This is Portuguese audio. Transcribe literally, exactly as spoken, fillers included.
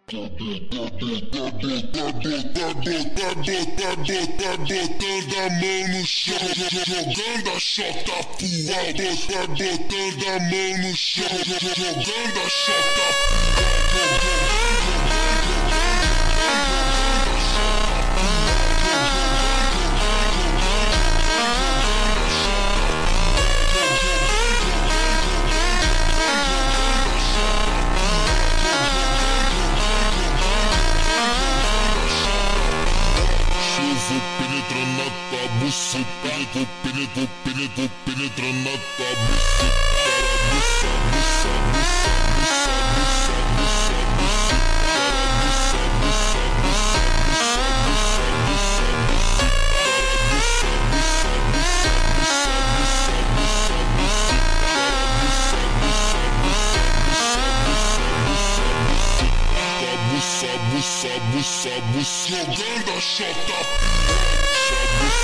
Tá botando a mão no chão, jogando a chota pro alto. Tá botando a mão no chão, jogando a chota pro alto. Vou penetrar na tua buceta, vou penetrar, penetrar, penetrar na tua buceta, buceta, buceta, buceta, buceta, buceta, buceta, buceta, jogando a chota.